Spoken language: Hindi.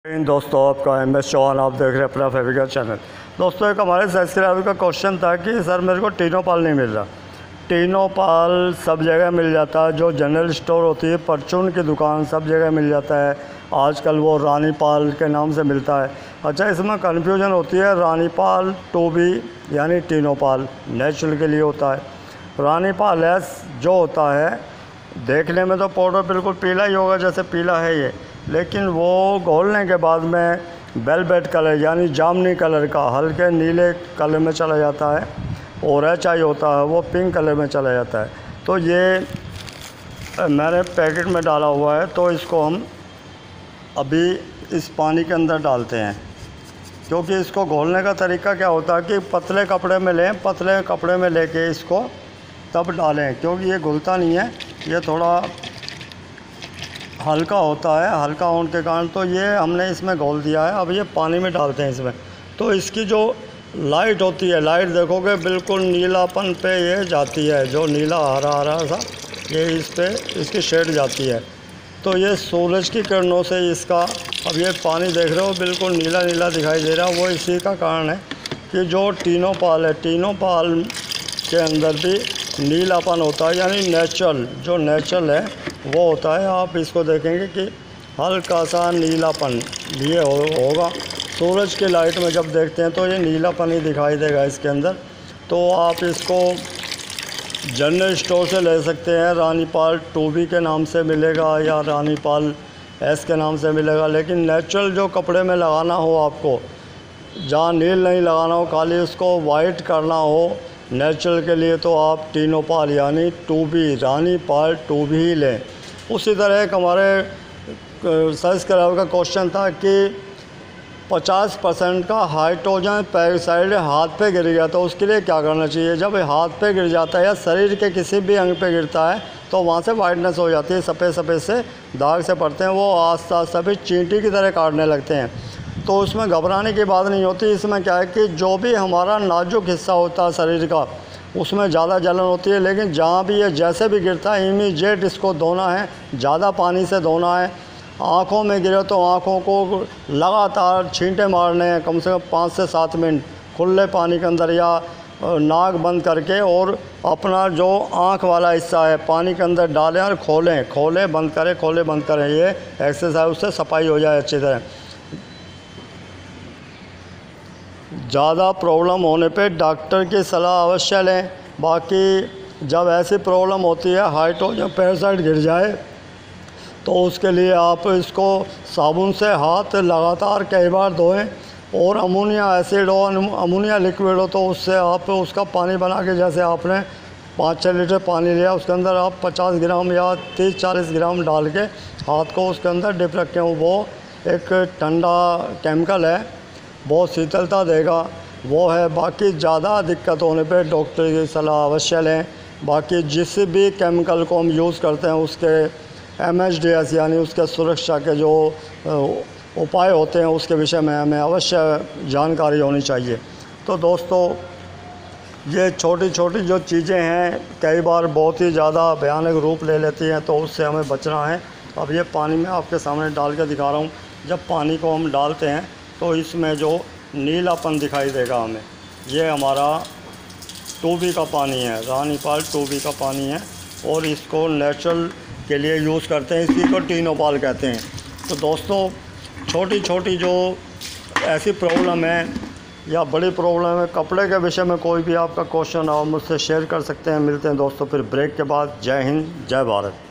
दोस्तों, आपका MS चौहान, आप देख रहे हैं अपना फेविका चैनल। दोस्तों, एक हमारे सब्सक्राइबर का क्वेश्चन था कि सर मेरे को टीनो पाल नहीं मिल रहा। टीनो पाल सब जगह मिल जाता है, जो जनरल स्टोर होती है, परचून की दुकान, सब जगह मिल जाता है। आजकल वो रानी पाल के नाम से मिलता है। अच्छा, इसमें कन्फ्यूजन होती है। रानी पाल 2B यानी टीनो पाल नेचुरल के लिए होता है। रानी पाल एस जो होता है, देखने में तो पाउडर बिल्कुल पीला ही होगा, जैसे पीला है ये, लेकिन वो घोलने के बाद में वेलवेट कलर यानी जामुनी कलर का हल्के नीले कलर में चला जाता है, और HI होता है वो पिंक कलर में चला जाता है। तो ये मैंने पैकेट में डाला हुआ है, तो इसको हम अभी इस पानी के अंदर डालते हैं, क्योंकि इसको घोलने का तरीका क्या होता है कि पतले कपड़े में लें, पतले कपड़े में लेके इसको तब डालें, क्योंकि ये घुलता नहीं है, ये थोड़ा हल्का होता है। हल्का होने के कारण तो ये हमने इसमें घोल दिया है। अब ये पानी में डालते हैं इसमें, तो इसकी जो लाइट होती है, लाइट देखोगे बिल्कुल नीलापन पे ये जाती है, जो नीला हरा हरा सा ये इस पे इसकी शेड जाती है। तो ये सूरज की किरणों से इसका, अब ये पानी देख रहे हो बिल्कुल नीला नीला दिखाई दे रहा है, वो इसी का कारण है कि जो टीनो पाल है, टीनो पाल के अंदर भी नीलापन होता है, यानी नेचुरल, जो नेचुरल है वो होता है। आप इसको देखेंगे कि हल्का सा नीलापन ये होगा। सूरज की लाइट में जब देखते हैं तो ये नीलापन ही दिखाई देगा इसके अंदर। तो आप इसको जनरल स्टोर से ले सकते हैं। रानी पाल 2B के नाम से मिलेगा या रानी पाल S के नाम से मिलेगा, लेकिन नेचुरल जो कपड़े में लगाना हो आपको, जहाँ नील नहीं लगाना हो, खाली उसको वाइट करना हो नेचुरल के लिए, तो आप टीनो पाल यानी 2B रानी पाल 2B ही लें। उसी तरह एक हमारे सब्सक्राइबर का क्वेश्चन था कि 50% का हाइड्रोजन पेरोक्साइड हाथ पे गिर गया, तो उसके लिए क्या करना चाहिए। जब हाथ पे गिर जाता है या शरीर के किसी भी अंग पे गिरता है, तो वहाँ से वाइटनेस हो जाती है, सफ़ेद सफ़ेद से दाग से पड़ते हैं, वो आस्ता आस्ता भी चींटी की तरह काटने लगते हैं। तो उसमें घबराने की बात नहीं होती। इसमें क्या है कि जो भी हमारा नाजुक हिस्सा होता है शरीर का, उसमें ज़्यादा जलन होती है, लेकिन जहाँ भी ये जैसे भी गिरता है इमीडिएट इसको धोना है, ज़्यादा पानी से धोना है। आँखों में गिरे तो आँखों को लगातार छींटे मारने हैं, कम से कम 5 से 7 मिनट खुले पानी के अंदर, या नाक बंद करके, और अपना जो आँख वाला हिस्सा है पानी के अंदर डालें और खोलें, खोलें बंद करें, खोलें बंद करें। ये एक्सरसाइज उससे सफाई हो जाए अच्छी तरह। ज़्यादा प्रॉब्लम होने पे डॉक्टर की सलाह अवश्य लें। बाकी जब ऐसी प्रॉब्लम होती है, हाइड्रोजन पेरोक्साइड गिर जाए, तो उसके लिए आप इसको साबुन से हाथ लगातार कई बार धोएं, और अमोनिया एसिड हो, अमोनिया लिक्विड हो, तो उससे आप उसका पानी बना के, जैसे आपने 5-6 लीटर पानी लिया, उसके अंदर आप 50 ग्राम या 30-40 ग्राम डाल के हाथ को उसके अंदर डिप रखें। वो एक ठंडा केमिकल है, बहुत शीतलता देगा, वो है। बाकी ज़्यादा दिक्कत होने पे डॉक्टर की सलाह अवश्य लें। बाकी जिस भी केमिकल को हम यूज़ करते हैं, उसके MHDS यानी उसके सुरक्षा के जो उपाय होते हैं, उसके विषय में हमें अवश्य जानकारी होनी चाहिए। तो दोस्तों, ये छोटी छोटी जो चीज़ें हैं कई बार बहुत ही ज़्यादा भयानक रूप ले लेती हैं, तो उससे हमें बचना है। अब ये पानी में आपके सामने डाल के दिखा रहा हूँ। जब पानी को हम डालते हैं तो इसमें जो नीलापन दिखाई देगा हमें, ये हमारा 2B का पानी है, रानी पाल 2B का पानी है, और इसको नेचुरल के लिए यूज़ करते हैं, इसी को टीनो पाल कहते हैं। तो दोस्तों, छोटी छोटी जो ऐसी प्रॉब्लम है या बड़ी प्रॉब्लम है, कपड़े के विषय में कोई भी आपका क्वेश्चन हो, मुझसे शेयर कर सकते हैं। मिलते हैं दोस्तों फिर ब्रेक के बाद। जय हिंद, जय भारत।